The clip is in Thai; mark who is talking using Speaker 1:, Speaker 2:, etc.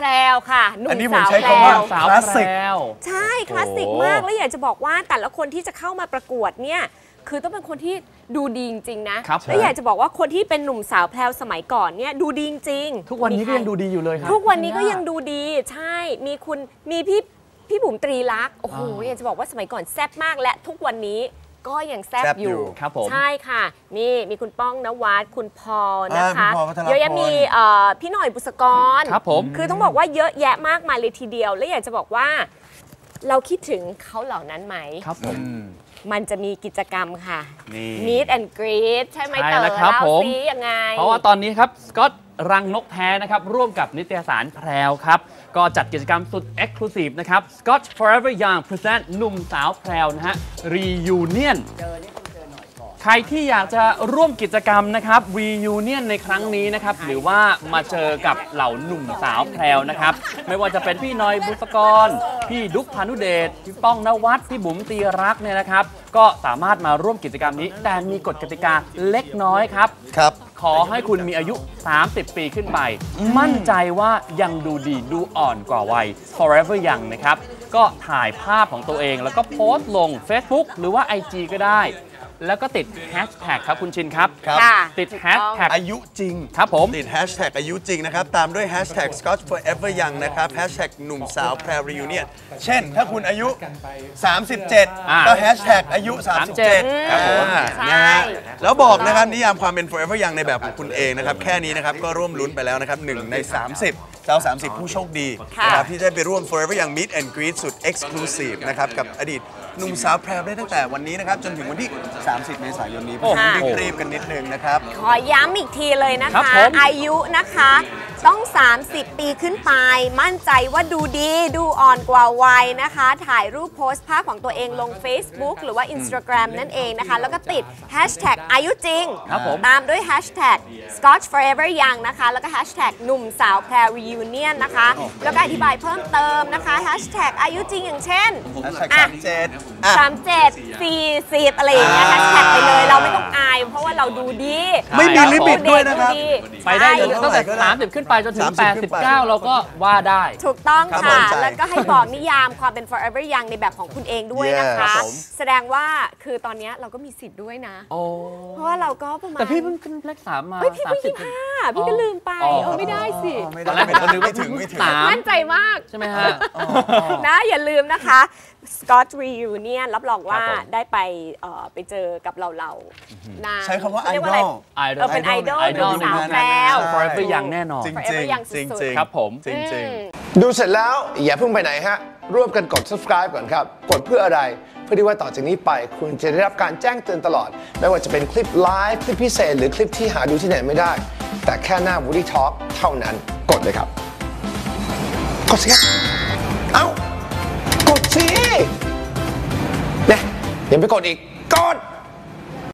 Speaker 1: รวค่ะหนุ่มสาวแพรว
Speaker 2: สาวคลาสสิก
Speaker 1: ใช่คลาสสิกมากแล้วอยากจะบอกว่าแต่ละคนที่จะเข้ามาประกวดเนี่ยคือต้องเป็นคนที่ดูดีจริงๆนะแล้วอยากจะบอกว่าคนที่เป็นหนุ่มสาวแพรวสมัยก่อนเนี่ยดูดีจริง
Speaker 2: ทุกวันนี้ก็ยังดูดีอยู่เลยครับ
Speaker 1: ทุกวันนี้ก็ยังดูดีใช่มีพี่บุ๋มตรีลักษณ์โอ้โหอยากจะบอกว่าสมัยก่อนแซ่บมากและทุกวันนี้ก็ยังแซ่บอยู่
Speaker 2: ครับผม
Speaker 1: ใช่ค่ะนี่มีคุณป้องนวัดคุณพอนะคะเยอะแยะมีพี่หน่อยบุษกร
Speaker 2: ครับผม
Speaker 1: คือต้องบอกว่าเยอะแยะมากมายเลยทีเดียวและอยากจะบอกว่าเราคิดถึงเขาเหล่านั้นไหม
Speaker 2: ครับผม
Speaker 1: มันจะมีกิจกรรมค่ะ Meet and Greet ใช่ไหมเต๋อเล่าซิยังไง
Speaker 2: เพราะว่าตอนนี้ครับสกอตรังนกแท้นะครับร่วมกับนิตยสารแพรวครับก็จัดกิจกรรมสุด Exclusive นะครับ Scott Forever Young Present หนุ่มสาวแพรวนะฮะ Reunion ใครที่อยากจะร่วมกิจกรรมนะครับ Reunion ในครั้งนี้นะครับหรือว่ามาเจอกับเหล่าหนุ่มสาวแพรวนะครับไม่ว่าจะเป็นพี่หน่อยบุษกรพี่ดุ๊กพานุเดชพี่ป้องนวัดพี่บุ๋มตีรักเนี่ยนะครับก็สามารถมาร่วมกิจกรรมนี้แต่มีกฎกติกาเล็กน้อยครับขอให้คุณมีอายุ30 ปีขึ้นไปมั่นใจว่ายังดูดีดูอ่อนกว่าวัย Forever Young นะครับก็ถ่ายภาพของตัวเองแล้วก็โพสต์ลง Facebook หรือว่า IG ก็ได้แล้วก็ติดแฮชแท็กครับคุณชินครับติดแฮชแท็ก
Speaker 3: อายุจริง
Speaker 2: ครับผม
Speaker 3: ติดแฮชแท็กอายุจริงนะครับตามด้วยแฮชแท็ก Scott Forever Young นะครับแฮชแท็กหนุ่มสาวแพรว Reunion เช่นถ้าคุณอายุ37ก็แฮชแท็กอายุ37ครับผมนะฮะแล้วบอกนะครับนิยามความเป็น Forever Young ในแบบของคุณเองนะครับแค่นี้นะครับก็ร่วมลุ้นไปแล้วนะครับ1 ใน 30เรา30 ผู้โชคดีนะครับที่ได้ไปร่วม Forever Young Meet and Greet สุด Exclusive นะครับกับอดีตหนุ่มสาวแพรวได้ตั้งแต่วันนี้นะครับจนถึงวันที่30 เมษายนนี้ผมรีบกันนิดนึงนะครับ
Speaker 1: ขอย้ำอีกทีเลยนะคะอายุนะคะต้อง30 ปีขึ้นไปมั่นใจว่าดูดีดูอ่อนกว่าวัยนะคะถ่ายรูปโพสต์ภาพของตัวเองลง Facebook หรือว่า Instagram นั่นเองนะคะแล้วก็ติดแฮชแท็กอายุจริงตามด้วยแฮชแท็ก Scott Forever Young นะคะแล้วก็แฮชแท็กหนุ่มสาวแพรว Reunion นะคะแล้วก็อธิบายเพิ่มเติมนะคะแฮชแท็กอายุจริงอย่างเช่น37 40อะไรอย่างเงี้ยแฮชแท็กไปเลยเราไม่ต้องอายเพราะว่าเราดูดี
Speaker 3: ไม่มีลิมิตด้วยนะครับ
Speaker 2: ไปได้เลยตั้งแต่30 ขึ้นไปจนถึง89เราก็ว่าได้
Speaker 1: ถูกต้องค่ะแล้วก็ให้บอกนิยามความเป็น Forever Young ในแบบของคุณเองด้วยนะคะแสดงว่าคือตอนนี้เราก็มีสิทธิ์ด้วยนะเพราะว่าเราก็ประมาณ
Speaker 2: แต่พี่เพิ่งขึ้นเลข3มา
Speaker 1: พี่เพิ่ง25พี่ก็ลืมไปไม่ได้สิ
Speaker 3: ไม่ถึง
Speaker 1: มั่นใจมาก
Speaker 2: ใช่ไหมฮะ
Speaker 1: นะอย่าลืมนะคะ Scott Reunion รับรองว่าได้ไปเจอกับเรา
Speaker 3: ใช้คำว่าไอดอล
Speaker 1: เป็นไอดอลหนุ่มสาวแพรว
Speaker 2: Forever Young แน่นอน
Speaker 3: จริง
Speaker 2: ครับผม
Speaker 3: จริง
Speaker 4: ดูเสร็จแล้วอย่าเพิ่งไปไหนฮะร่วมกันกด subscribe ก่อนครับกดเพื่ออะไรเพื่อที่ว่าต่อจากนี้ไปคุณจะได้รับการแจ้งเตือนตลอดไม่ว่าจะเป็นคลิปไลฟ์คลิปพิเศษหรือคลิปที่หาดูที่ไหนไม่ได้แต่แค่หน้า Woody Talk เท่านั้นกดเลยครับกดสิครับเอ้ากดสิเนี่ยอย่าไปกดอีกกด